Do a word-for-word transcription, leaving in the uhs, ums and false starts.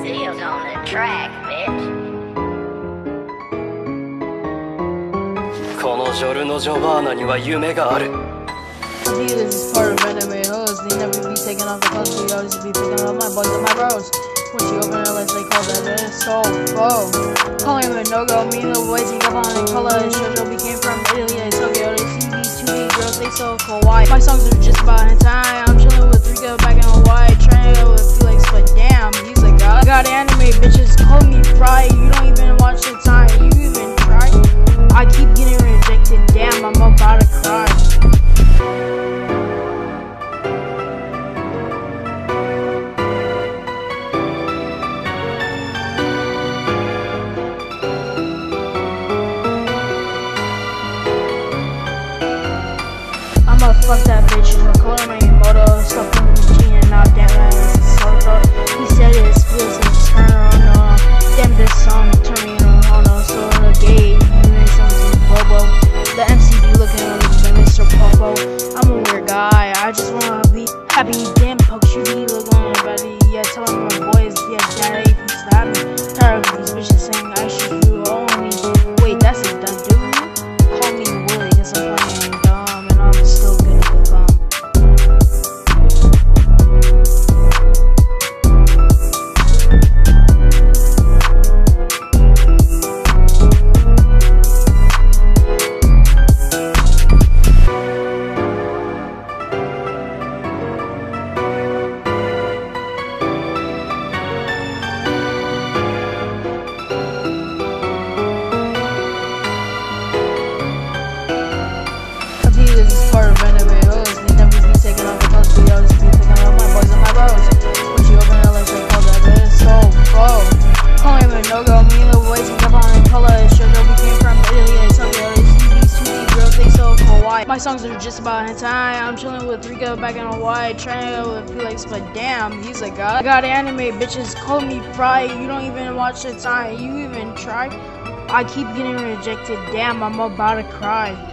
Seals on the track, bitch. このジョルノ・ジョバーナには夢がある。 This is part of anime hoes. They never be taking off the clothes. We always be picking up my boys and my bros. Once you open it, let's they call that it's so full. Calling him a no-go, me and the boys ain't up on the color. Shoujo became from Italy and Tokyo. They see these two big girls, they so kawaii. My songs are just about hentai. I'm chilling with three girls back in Hawaii. Trying to go with Felix, but damn, he's a god. Got anime bitches, call me fry. You don't even watch the time, you even try. I keep getting rejected, damn, I'm about to cry. I'ma fuck that bitch, record my moto, stuff in the machine, and now damn that is so dope. He said it feels like turn on, no. Damn, this song turn me on, no. So the gay, you made something bobo. The M C be looking like Mister Popo. I'm a weird guy, I just wanna be happy. Damn, pokes you be looking at me. Yeah, tell me my boys, yeah, daddy, if you stop me. Tired of these bitches saying I should do only. Wait, that's a done dude. Call me Willie, cause I'm playing dumb, and I'm still good at the bum. This is part of anime hoes. They never be taking off the clothes. We always be picking up my boys and my bros. Once you open it, let's they call that it's so full. Calling him a no-go, me and the boys ain't up on the color. Shoujo became from Italy and Tokyo. They see these two big girls, they so kawaii. My songs are just about hentai. I'm chilling with three girls back in Hawaii. Trying to go with Felix, but damn, he's a god. Got anime bitches, call me fry. You don't even watch the time, you even try. I keep getting rejected, damn, I'm about to cry.